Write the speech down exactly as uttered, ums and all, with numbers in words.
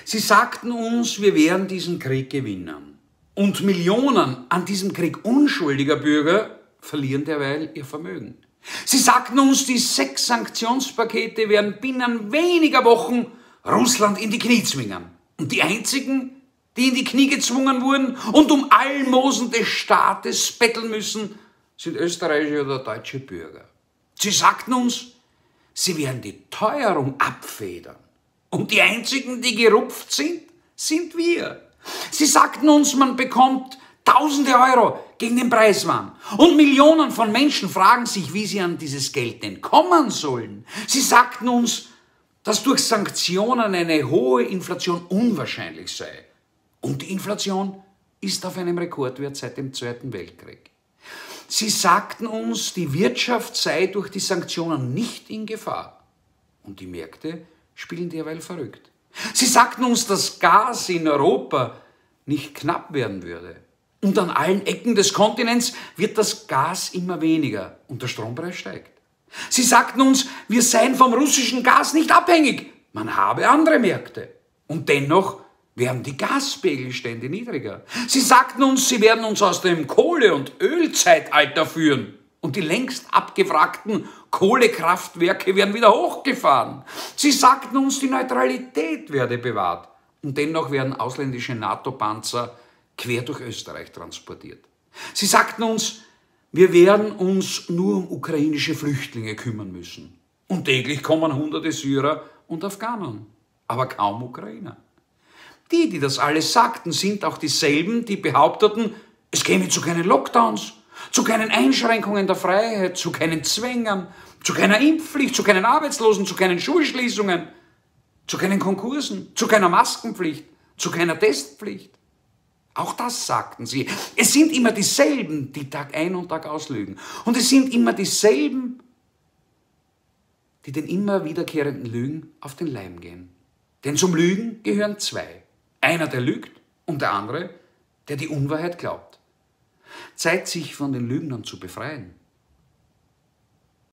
Sie sagten uns, wir werden diesen Krieg gewinnen. Und Millionen an diesem Krieg unschuldiger Bürger verlieren derweil ihr Vermögen. Sie sagten uns, die sechs Sanktionspakete werden binnen weniger Wochen Russland in die Knie zwingen. Und die einzigen, die in die Knie gezwungen wurden und um Almosen des Staates betteln müssen, sind österreichische oder deutsche Bürger. Sie sagten uns, sie werden die Teuerung abfedern. Und die einzigen, die gerupft sind, sind wir. Sie sagten uns, man bekommt tausende Euro gegen den Preiswahn. Und Millionen von Menschen fragen sich, wie sie an dieses Geld denn kommen sollen. Sie sagten uns, dass durch Sanktionen eine hohe Inflation unwahrscheinlich sei. Und die Inflation ist auf einem Rekordwert seit dem Zweiten Weltkrieg. Sie sagten uns, die Wirtschaft sei durch die Sanktionen nicht in Gefahr. Und die Märkte spielen derweil verrückt. Sie sagten uns, dass Gas in Europa nicht knapp werden würde. Und an allen Ecken des Kontinents wird das Gas immer weniger und der Strompreis steigt. Sie sagten uns, wir seien vom russischen Gas nicht abhängig. Man habe andere Märkte. Und dennoch werden die Gaspegelstände niedriger. Sie sagten uns, sie werden uns aus dem Kohle- und Ölzeitalter führen. Und die längst abgewrackten Kohlekraftwerke werden wieder hochgefahren. Sie sagten uns, die Neutralität werde bewahrt. Und dennoch werden ausländische NATO-Panzer quer durch Österreich transportiert. Sie sagten uns, wir werden uns nur um ukrainische Flüchtlinge kümmern müssen. Und täglich kommen hunderte Syrer und Afghanen, aber kaum Ukrainer. Die, die das alles sagten, sind auch dieselben, die behaupteten, es käme zu keinen Lockdowns, zu keinen Einschränkungen der Freiheit, zu keinen Zwängen, zu keiner Impfpflicht, zu keinen Arbeitslosen, zu keinen Schulschließungen, zu keinen Konkursen, zu keiner Maskenpflicht, zu keiner Testpflicht. Auch das sagten sie. Es sind immer dieselben, die Tag ein und Tag aus lügen. Und es sind immer dieselben, die den immer wiederkehrenden Lügen auf den Leim gehen. Denn zum Lügen gehören zwei. Einer, der lügt, und der andere, der die Unwahrheit glaubt. Zeit, sich von den Lügnern zu befreien.